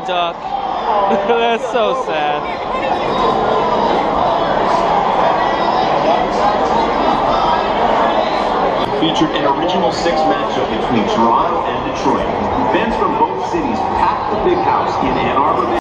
duck. That's so sad. Featured an original 6 matchup between Toronto and Detroit. Fans from both cities packed the big house in Ann Arbor.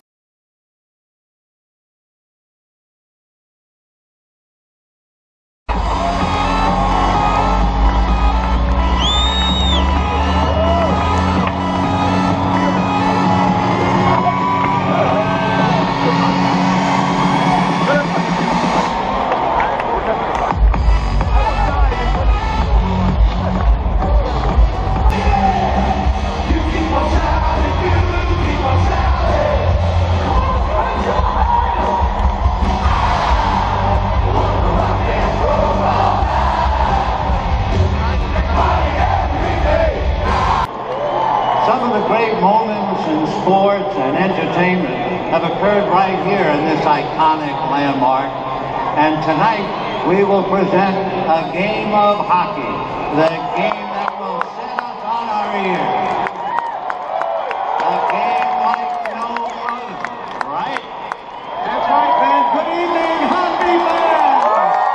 Some of the great moments in sports and entertainment have occurred right here in this iconic landmark. And tonight we will present a game of hockey, the game that will set us on our ears. A game like no other, right? That's right, Ben. Good evening, hockey fans!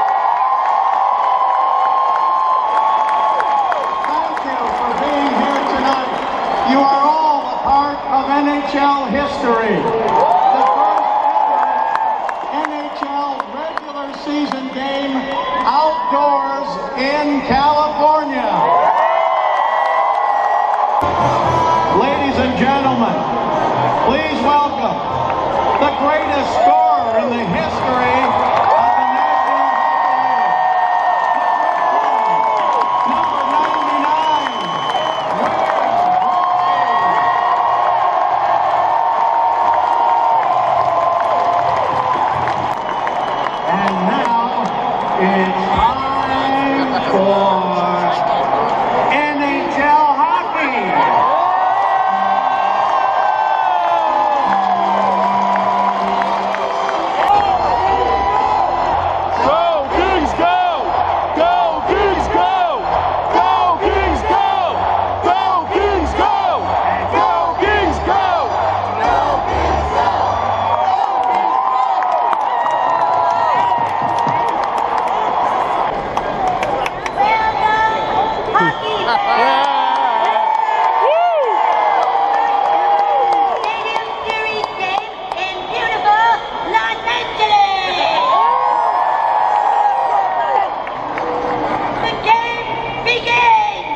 Thank you for being here tonight. You are all a part of NHL history. The first ever NHL regular season game outdoors in California. Ladies and gentlemen, please welcome the greatest scorer in the history of the National Hockey League. Number 99. And now it's time for NHL hockey. Go Kings, go! Go Kings, go! Go Kings, go! Go Kings, go! Go Kings, go! Stadium Series game in beautiful Los Angeles. The game begins.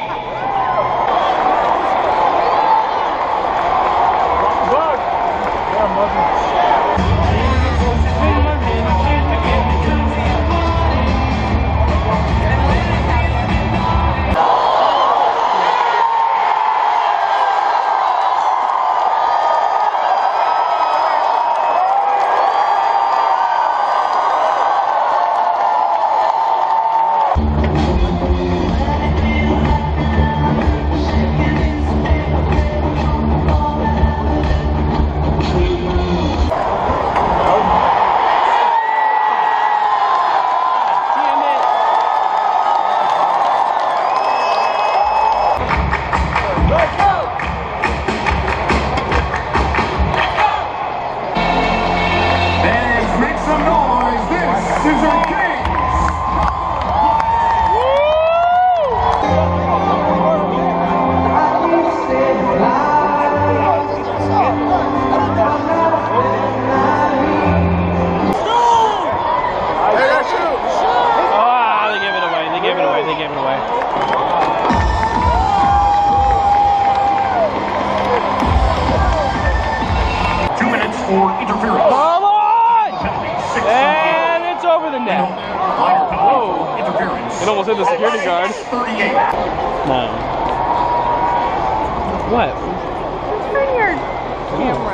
They gave it away. For interference. Come on! And it's over the net. Whoa. Interference. It almost hit the security guard. 38. No. What? Turn your camera.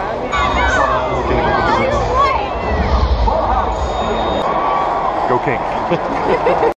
Go Kings.